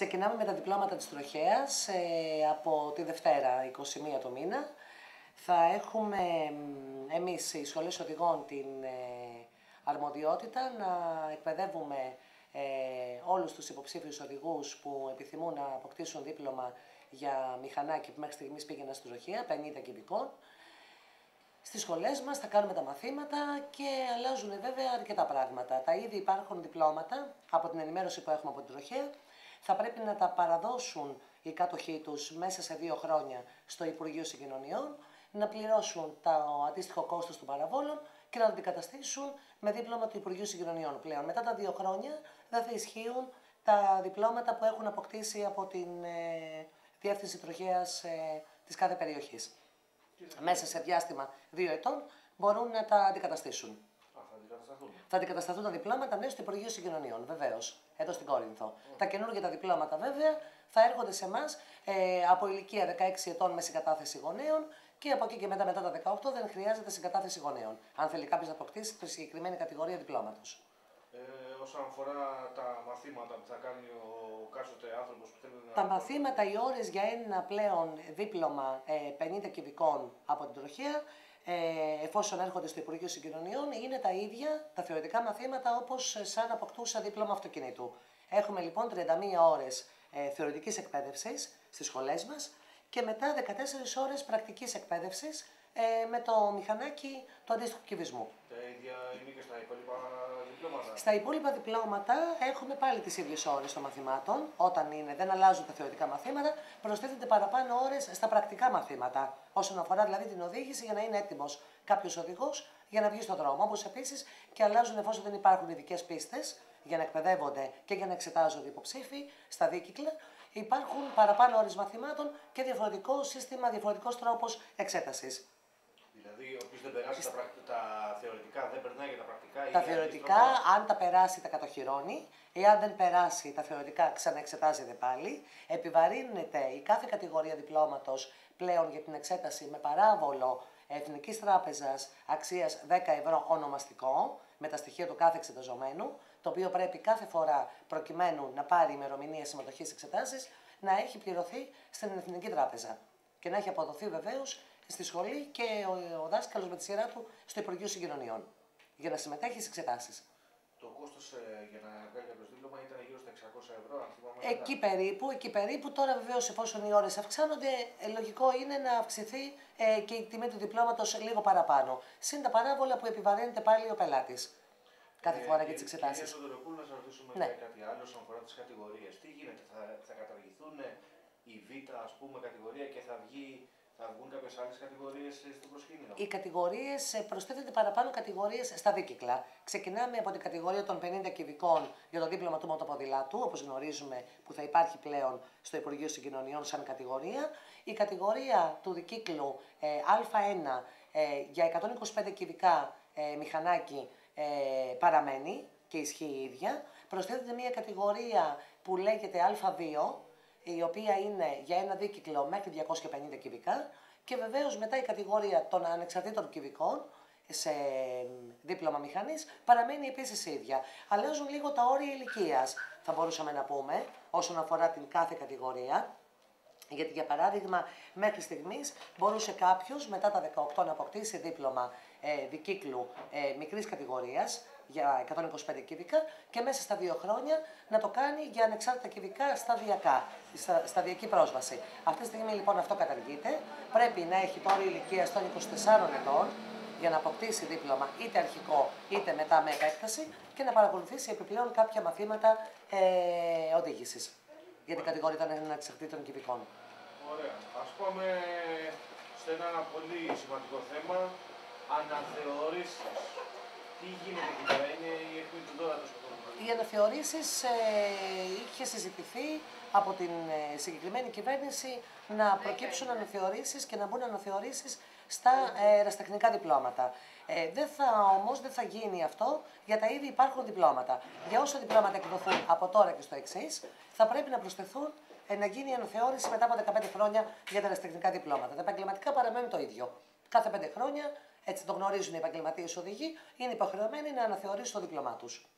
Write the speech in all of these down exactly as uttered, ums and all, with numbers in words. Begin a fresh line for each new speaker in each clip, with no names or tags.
Ξεκινάμε με τα διπλώματα της τροχέας ε, από τη Δευτέρα, είκοσι μία το μήνα. Θα έχουμε εμείς οι σχολές οδηγών την ε, αρμοδιότητα να εκπαιδεύουμε ε, όλους τους υποψήφιους οδηγούς που επιθυμούν να αποκτήσουν δίπλωμα για μηχανάκι που μέχρι στιγμής πήγαινε στην τροχέα, πενήντα κυβικών. Στις σχολές μας θα κάνουμε τα μαθήματα και αλλάζουν βέβαια αρκετά πράγματα. Τα ήδη υπάρχουν διπλώματα από την ενημέρωση που έχουμε από την τροχέα. Θα πρέπει να τα παραδώσουν οι κάτοχοί τους μέσα σε δύο χρόνια στο Υπουργείο Συγκοινωνιών, να πληρώσουν το αντίστοιχο κόστος των παραβόλων και να το αντικαταστήσουν με δίπλωμα του Υπουργείου Συγκοινωνιών πλέον. Μετά τα δύο χρόνια δεν θα ισχύουν τα διπλώματα που έχουν αποκτήσει από την ε, Διεύθυνση Τροχέας ε, της κάθε περιοχής. Μέσα σε διάστημα δύο ετών μπορούν να τα αντικαταστήσουν.
Α, θα αντικατασταθούν.
Θα αντικατασταθούν τα διπλώματα μέσα στο Υπουργείο Συγκοινωνιών, βεβαίως, εδώ στην Κόρινθο. Mm. Τα καινούργια τα διπλώματα, βέβαια, θα έρχονται σε εμάς ε, από ηλικία δεκαέξι ετών με συγκατάθεση γονέων και από εκεί και μετά, μετά τα δεκαοκτώ δεν χρειάζεται συγκατάθεση γονέων. Αν θέλει κάποιος να αποκτήσει τη συγκεκριμένη κατηγορία διπλώματος.
Ε, όσον αφορά τα μαθήματα που θα κάνει ο κάστοτε άνθρωπος που θέλει να...
Τα μαθήματα, οι ώρες για ένα πλέον δίπλωμα ε, πενήντα κυβικών από την τροχέα, ε, εφόσον έρχονται στο Υπουργείο Συγκοινωνιών, είναι τα ίδια τα θεωρητικά μαθήματα όπως σαν αποκτούσα δίπλωμα αυτοκινήτου. Έχουμε λοιπόν τριάντα μία ώρες ε, θεωρητικής εκπαίδευσης στις σχολές μας και μετά δεκατέσσερις ώρες πρακτικής εκπαίδευσης ε, με το μηχανάκι του αντίστοιχου κυβισμού.
Τα ίδια είναι και στα υπόλοιπα διπλώματα.
Στα υπόλοιπα διπλώματα έχουμε πάλι τις ίδιες ώρες των μαθημάτων. Όταν είναι, δεν αλλάζουν τα θεωρητικά μαθήματα, προσθέτονται παραπάνω ώρες στα πρακτικά μαθήματα. Όσον αφορά δηλαδή την οδήγηση, για να είναι έτοιμος κάποιος οδηγός για να βγει στον δρόμο. Όπως επίσης και αλλάζουν εφόσον δεν υπάρχουν ειδικές πίστες για να εκπαιδεύονται και για να εξετάζονται υποψήφοι στα δίκυκλα. Υπάρχουν παραπάνω ώρες μαθημάτων και διαφορετικό σύστημα, διαφορετικός τρόπος εξέτασης.
Δηλαδή, όποιος δεν περάσει τα, πρακ... τα θεωρητικά δεν περνάει για τα πρακτικά.
Τα θεωρητικά, αν τα περάσει, τα κατοχυρώνει. Εάν δεν περάσει, τα θεωρητικά ξαναεξετάζεται πάλι. Επιβαρύνεται η κάθε κατηγορία διπλώματος πλέον για την εξέταση με παράβολο Εθνικής Τράπεζας αξίας δέκα ευρώ ονομαστικό, με τα στοιχεία του κάθε εξεταζομένου, το οποίο πρέπει κάθε φορά προκειμένου να πάρει ημερομηνία συμμετοχής στις εξετάσεις, να έχει πληρωθεί στην Εθνική Τράπεζα και να έχει αποδοθεί βεβαίως στη σχολή και ο, ο δάσκαλος με τη σειρά του στο Υπουργείο Συγκοινωνιών για να συμμετέχει στις εξετάσεις.
Το κόστος ε, για να βγάλει κάποιος δίπλωμα ήταν γύρω στα εξακόσια ευρώ, αν θυμάμαι.
Εκεί περίπου, εκεί περίπου. Τώρα βεβαίως εφόσον οι ώρες αυξάνονται, ε, λογικό είναι να αυξηθεί ε, και η τιμή του διπλώματος λίγο παραπάνω. Συν τα παράβολα που επιβαρύνεται πάλι ο πελάτης κάθε ε, φορά για τις εξετάσεις.
Κυρία Σοδωροπούλου, να σας ρωτήσουμε
ναι.
κάτι άλλο όσον αφορά τις κατηγορίες. Τι γίνεται, θα, θα καταργηθούν η Β, ας πούμε, κατηγορία και θα βγει... Θα βγουν κάποιες άλλες κατηγορίες στο προσκήνιο.
Οι κατηγορίες, προσθέτονται παραπάνω κατηγορίες στα δίκυκλα. Ξεκινάμε από την κατηγορία των πενήντα κυβικών για το δίπλωμα του μοτοποδηλάτου, όπως γνωρίζουμε που θα υπάρχει πλέον στο Υπουργείο Συγκοινωνιών σαν κατηγορία. Η κατηγορία του δικύκλου ε, Α ένα ε, για εκατόν είκοσι πέντε κυβικά ε, μηχανάκι ε, παραμένει και ισχύει η ίδια. Προσθέτεται μια κατηγορία που λέγεται Α δύο, η οποία είναι για ένα δίκυκλο μέχρι διακόσια πενήντα κυβικά και βεβαίως μετά η κατηγορία των ανεξαρτήτων κυβικών σε δίπλωμα μηχανής παραμένει επίσης ίδια. Αλλάζουν λίγο τα όρια ηλικίας, θα μπορούσαμε να πούμε, όσον αφορά την κάθε κατηγορία. Γιατί για παράδειγμα μέχρι στιγμής μπορούσε κάποιος μετά τα δεκαοκτώ να αποκτήσει δίπλωμα ε, δικύκλου ε, μικρής κατηγορίας για εκατόν είκοσι πέντε κυβικά και μέσα στα δύο χρόνια να το κάνει για ανεξάρτητα κυβικά σταδιακά, στα, σταδιακή πρόσβαση. Αυτή τη στιγμή λοιπόν αυτό καταργείται. Πρέπει να έχει το όριο ηλικίας των είκοσι τεσσάρων ετών για να αποκτήσει δίπλωμα είτε αρχικό είτε μετά με επέκταση και να παρακολουθήσει επιπλέον κάποια μαθήματα ε, οδήγησης για την κατηγορία των ανεξαρτήτων κυβικών.
Ωραία. Ας πάμε σε ένα πολύ σημαντικό θέμα, αναθεωρήσεις. Τι γίνεται εκεί πέρα, είναι η αιχμή του δώρατος.
Οι αναθεωρήσεις ε, είχε συζητηθεί από την ε, συγκεκριμένη κυβέρνηση να προκύψουν αναθεωρήσεις και να μπουν αναθεωρήσεις στα ε, ερασιτεχνικά διπλώματα. Ε, δεν θα, όμως δεν θα γίνει αυτό για τα ήδη υπάρχουν διπλώματα. Για όσα διπλώματα εκδοθούν από τώρα και στο εξής, θα πρέπει να προσθεθούν ε, να γίνει η αναθεώρηση μετά από δεκαπέντε χρόνια για τα ερασιτεχνικά διπλώματα. Τα επαγγελματικά παραμένουν το ίδιο. Κάθε πέντε χρόνια, έτσι το γνωρίζουν οι επαγγελματίες οδηγοί, είναι υποχρεωμένοι να αναθεωρήσουν το δίπλωμά τους.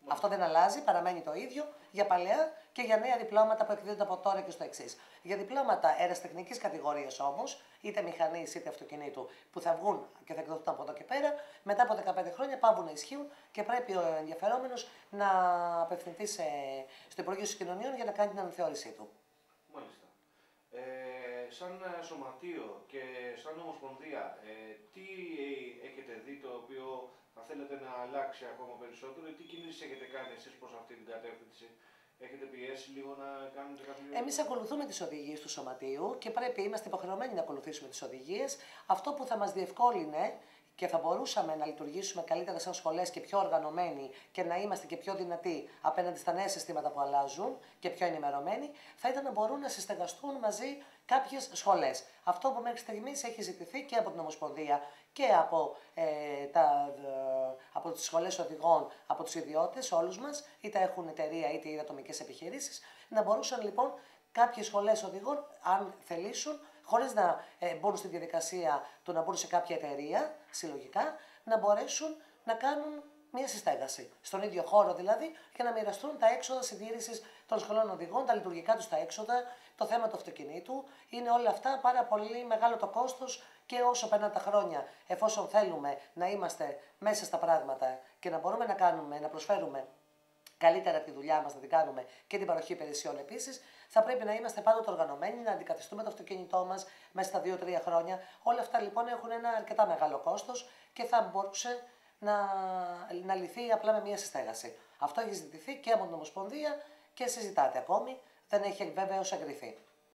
Αυτό δεν αλλάζει, παραμένει το ίδιο για παλαιά και για νέα διπλώματα που εκδίδονται από τώρα και στο εξής. Για διπλώματα αεραστεχνικής κατηγορίας όμως, είτε μηχανής είτε αυτοκινήτου, που θα βγουν και θα εκδοθούν από εδώ και πέρα, μετά από δεκαπέντε χρόνια πάβουν να ισχύουν και πρέπει ο ενδιαφερόμενος να απευθυνθεί σε, στο Υπουργείο Συγκοινωνιών για να κάνει την αναθεώρησή του.
Μάλιστα. Ε, σαν σωματείο και σαν ομοσπονδία, ε, τι έχετε δει το οποίο θα θέλετε να αλλάξει ακόμα περισσότερο, τι κινήσεις έχετε κάνει εσείς προς αυτή την κατεύθυνση? Έχετε πιέσει λίγο να κάνετε κάποιο...
Εμείς ακολουθούμε τις οδηγίες του Σωματείου και πρέπει, είμαστε υποχρεωμένοι να ακολουθήσουμε τις οδηγίες. Αυτό που θα μας διευκόλυνε και θα μπορούσαμε να λειτουργήσουμε καλύτερα σαν σχολές και πιο οργανωμένοι και να είμαστε και πιο δυνατοί απέναντι στα νέα συστήματα που αλλάζουν και πιο ενημερωμένοι, θα ήταν να μπορούν να συστεγαστούν μαζί κάποιες σχολές. Αυτό που μέχρι στιγμής έχει ζητηθεί και από την Ομοσπονδία και από, ε, τα, ε, από τις σχολές οδηγών, από τους ιδιώτες, όλους μας, είτε έχουν εταιρεία είτε είναι ατομικές επιχειρήσεις, να μπορούσαν λοιπόν κάποιες σχολές οδηγών, αν θελήσουν, χωρίς να ε, μπουν στη διαδικασία του να μπουν σε κάποια εταιρεία, συλλογικά, να μπορέσουν να κάνουν μία συστέγαση. Στον ίδιο χώρο δηλαδή, και να μοιραστούν τα έξοδα συντήρησης των σχολών οδηγών, τα λειτουργικά τους τα έξοδα, το θέμα του αυτοκινήτου. Είναι όλα αυτά πάρα πολύ μεγάλο το κόστος και όσο περνάνε τα χρόνια, εφόσον θέλουμε να είμαστε μέσα στα πράγματα και να μπορούμε να κάνουμε, να προσφέρουμε καλύτερα τη δουλειά μας, να την κάνουμε και την παροχή υπηρεσιών επίσης, θα πρέπει να είμαστε πάντοτε οργανωμένοι, να αντικαθιστούμε το αυτοκίνητό μας μέσα στα δύο τρία χρόνια. Όλα αυτά λοιπόν έχουν ένα αρκετά μεγάλο κόστος και θα μπορούσε να, να λυθεί απλά με μία συστέγαση. Αυτό έχει ζητηθεί και από την Ομοσπονδία και συζητάται ακόμη, δεν έχει βέβαια ως εγκριθεί.